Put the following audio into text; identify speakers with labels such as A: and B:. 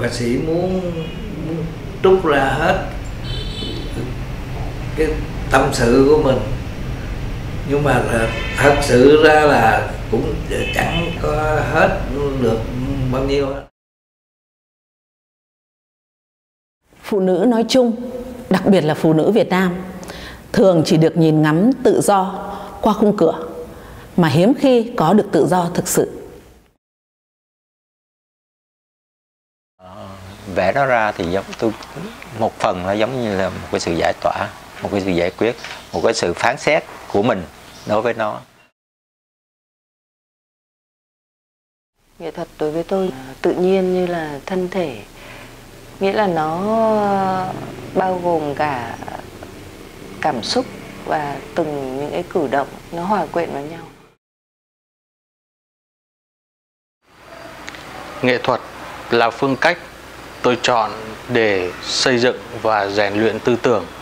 A: họa sĩ muốn trút ra hết cái tâm sự của mình, nhưng mà thật sự ra là cũng chẳng có hết được bao nhiêu.
B: Phụ nữ nói chung, đặc biệt là phụ nữ Việt Nam, thường chỉ được nhìn ngắm tự do qua khung cửa, mà hiếm khi có được tự do thực sự.
C: Vẽ nó ra thì giống tôi, một phần nó giống như là một cái sự giải tỏa, một cái sự giải quyết, một cái sự phán xét của mình đối với nó.
D: Nghệ thuật đối với tôi tự nhiên như là thân thể, nghĩa là nó bao gồm cả cảm xúc và từng những cái cử động nó hòa quyện vào nhau.
E: Nghệ thuật là phương cách tôi chọn để xây dựng và rèn luyện tư tưởng